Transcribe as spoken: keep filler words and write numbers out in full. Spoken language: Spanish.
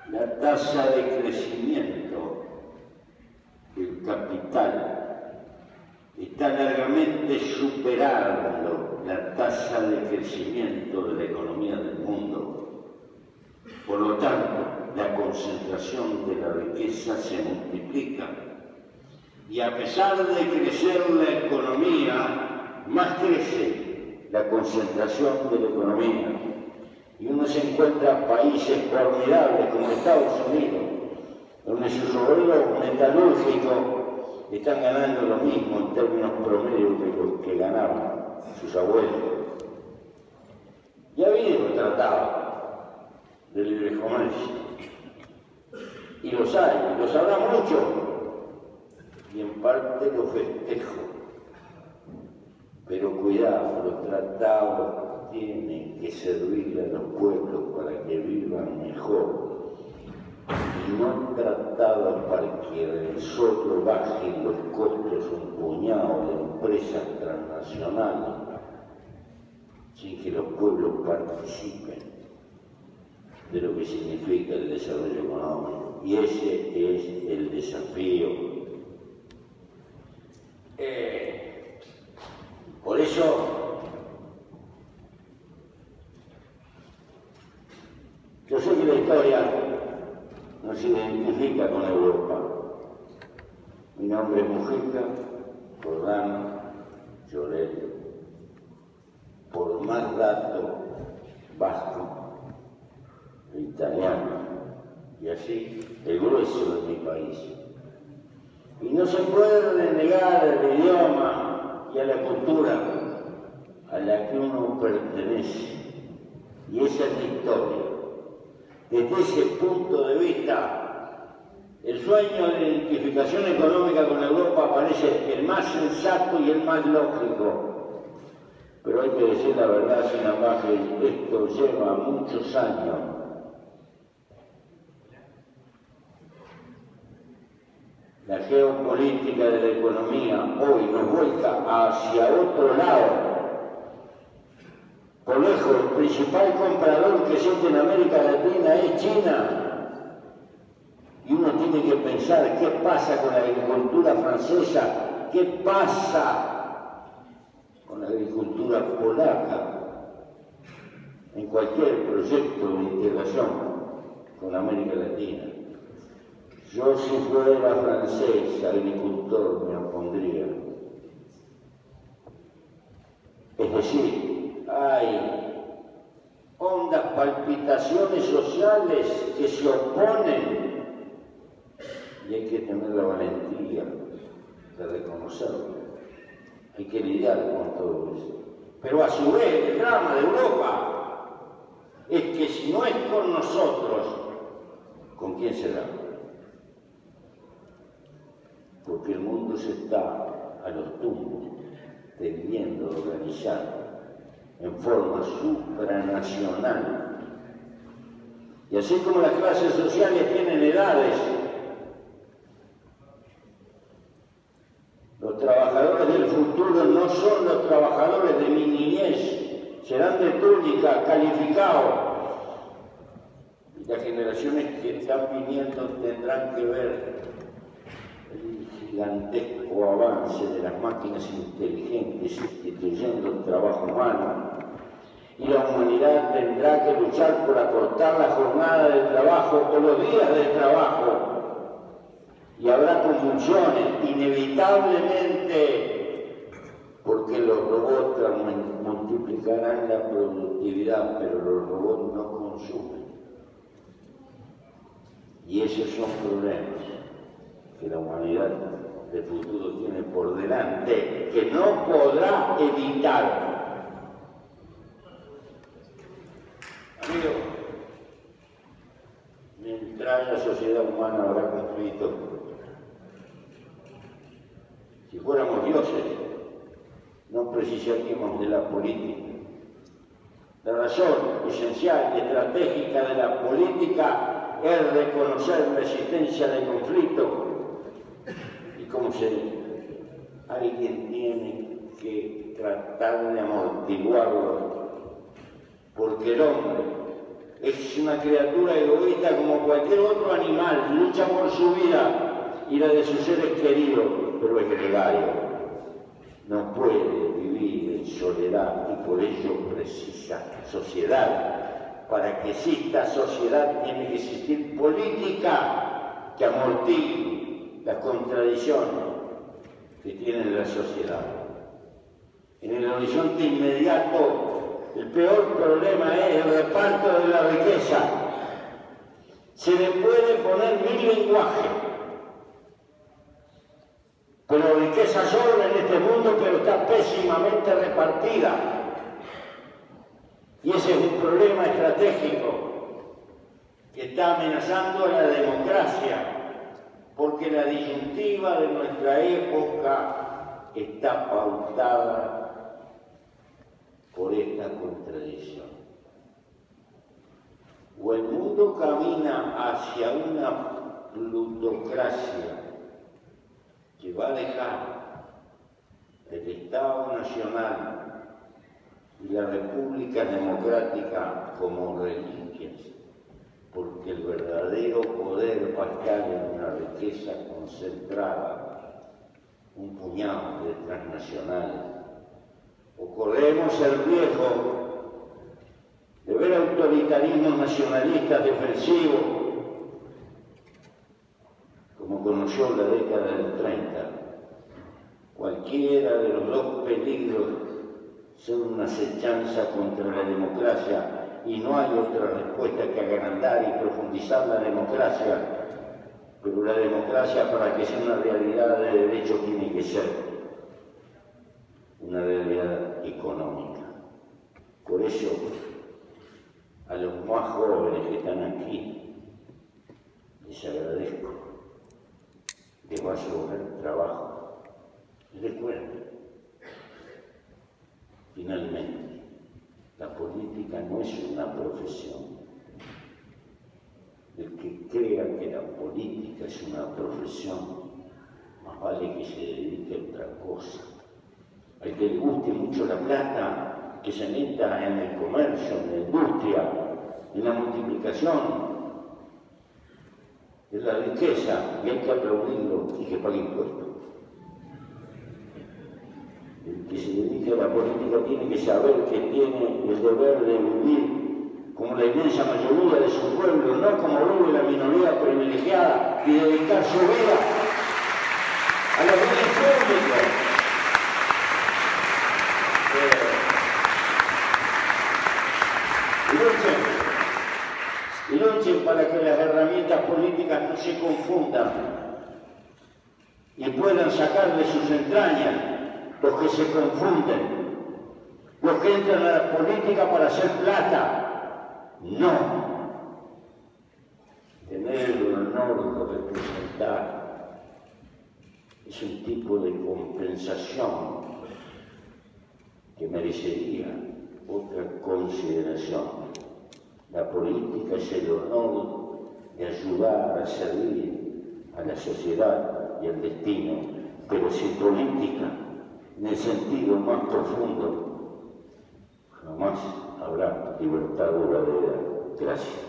la tasa de crecimiento del capital está largamente superando la tasa de crecimiento de la economía del mundo. Por lo tanto, la concentración de la riqueza se multiplica. Y a pesar de crecer la economía, más crece la concentración de la economía. Y uno se encuentra países formidables como Estados Unidos, donde sus obreros metalúrgicos están ganando lo mismo en términos promedios que los que ganaban sus abuelos. Ya ha habido tratados de libre comercio, y los hay, los habrá mucho, y en parte los festejo. Pero cuidado, los tratados tienen que servir a los pueblos para que vivan mejor, y no tratados para que solo bajen los costos un puñado de empresas transnacionales, sin que los pueblos participen de lo que significa el desarrollo económico. Y ese es el desafío. Eh, por eso, yo sé que la historia no se identifica con Europa. Mi nombre es Mujica, Jordán, Lloret, por más dato, vasco, italiano, y así el grueso de mi país. Y no se puede negar el idioma y a la cultura a la que uno pertenece, y esa es la historia. Desde ese punto de vista, el sueño de identificación económica con Europa parece el más sensato y el más lógico. Pero hay que decir la verdad sin ambajes, esto lleva muchos años. La geopolítica de la economía hoy nos vuelca hacia otro lado. Por lejos, el principal comprador que existe en América Latina es China. Y uno tiene que pensar qué pasa con la agricultura francesa, qué pasa con la agricultura polaca, en cualquier proyecto de integración con América Latina. Yo, si fuera francés, agricultor, me opondría. Es decir, hay hondas palpitaciones sociales que se oponen y hay que tener la valentía de reconocerlo. Hay que lidiar con todo eso. Pero a su vez, el drama de Europa es que si no es con nosotros, ¿con quién será? Porque el mundo se está a los tumbos tendiendo a organizar en forma supranacional. Y así como las clases sociales tienen edades, los trabajadores del futuro no son los trabajadores de mi niñez, serán de túnica, calificados. Y las generaciones que están viniendo tendrán que ver el gigantesco avance de las máquinas inteligentes sustituyendo el trabajo humano, y la humanidad tendrá que luchar por acortar la jornada del trabajo o los días del trabajo, y habrá convulsiones inevitablemente, porque los robots multiplicarán la productividad, pero los robots no consumen, y esos son problemas que la humanidad del futuro tiene por delante, que no podrá evitar. Amigo, mientras la sociedad humana habrá conflicto, si fuéramos dioses, no precisaríamos de la política. La razón esencial y estratégica de la política es reconocer la existencia de conflicto. Como se alguien tiene que tratar de amortiguarlo, porque el hombre es una criatura egoísta como cualquier otro animal, lucha por su vida y la de sus seres queridos, pero es gregario. No puede vivir en soledad y por ello precisa sociedad. Para que exista sociedad tiene que existir política que amortigue las contradicciones que tiene la sociedad. En el horizonte inmediato, el peor problema es el reparto de la riqueza. Se le puede poner mil lenguajes, pero la riqueza sobra en este mundo, pero está pésimamente repartida. Y ese es un problema estratégico que está amenazando a la democracia, porque la disyuntiva de nuestra época está pautada por esta contradicción. O el mundo camina hacia una plutocracia que va a dejar el Estado Nacional y la República Democrática como reliquias, porque el verdadero poder va a estar en una riqueza concentrada, un puñado de transnacionales. O corremos el riesgo de ver autoritarismos nacionalistas defensivos, como conoció la década del treinta. Cualquiera de los dos peligros son una acechanza contra la democracia y no hay otra respuesta que agrandar y profundizar la democracia. Pero la democracia, para que sea una realidad de derecho, tiene que ser una realidad económica. Por eso, a los más jóvenes que están aquí, les agradezco, les va a sobrar trabajo. Recuerden, finalmente, la política no es una profesión. El que crea que la política es una profesión, más vale que se dedique a otra cosa. Al que le guste mucho la plata, que se meta en el comercio, en la industria, en la multiplicación de la riqueza, y hay que aplaudirlo y que pague impuestos. El que se dedique a la política tiene que saber que tiene el deber de vivir como la inmensa mayoría de su pueblo, no como vive la minoría privilegiada, y dedicar su vida a los bienes públicos. Eh, y luchen, y luchen para que las herramientas políticas no se confundan y puedan sacar de sus entrañas los que se confunden, los que entran a la política para hacer plata. No. Tener el honor de representar es un tipo de compensación que merecería otra consideración. La política es el honor de ayudar a servir a la sociedad y al destino, pero sin política, en el sentido más profundo, jamás habrá libertad duradera. Gracias.